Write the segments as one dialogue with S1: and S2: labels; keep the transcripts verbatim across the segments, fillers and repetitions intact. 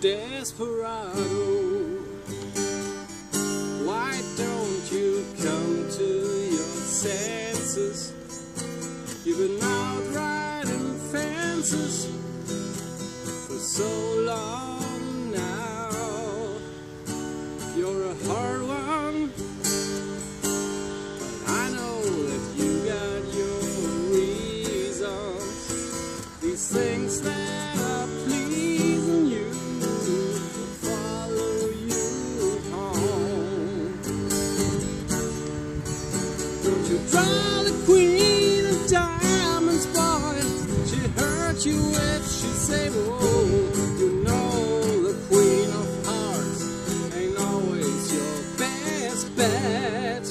S1: Desperado, why don't you come to your senses? You've been out riding fences for so long now. You're a hard one, but I know that you got your reasons. These things that are pleasing you follow you home. Don't you draw the queen of diamonds, boy? She hurt you if she said, oh, you know the queen of hearts ain't always your best bet.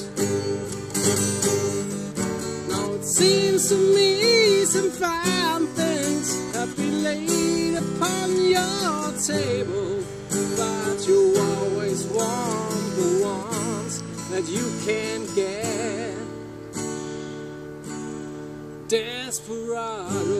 S1: Now it seems to me some fine things have been laid upon your table, but you always want the ones that you can't get. Desperado,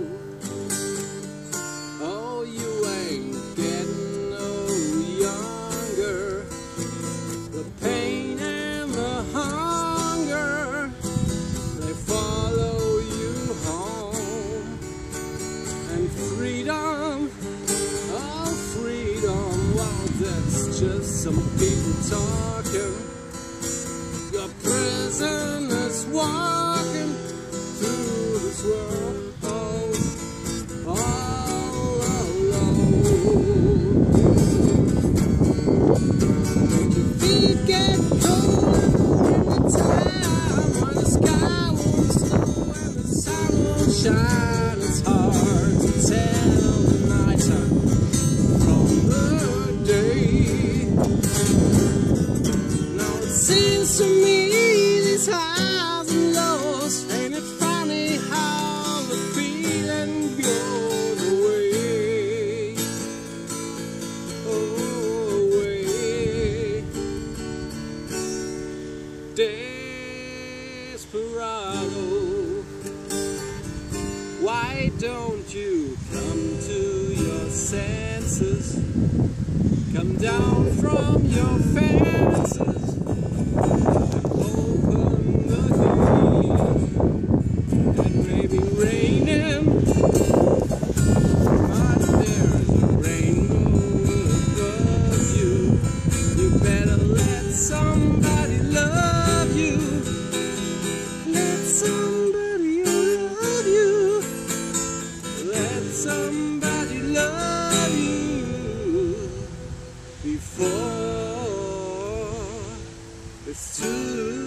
S1: oh, you ain't getting no younger. The pain and the hunger, they follow you home. And freedom, oh freedom, well that's just some people talking. Your prisoners walking through this world all alone. Make your feet get cold every time when the sky won't snow and the sun won't shine. It's hard to tell the night time from the day. Now it seems to me these highs and lows, ain't it funny how the feeling goes away, away. Desperado, why don't you come to your senses? Come down from your fences and open the gate. It may be raining, but there's a rainbow above you. You better let somebody love you. Let somebody love you. Let somebody love you before it's too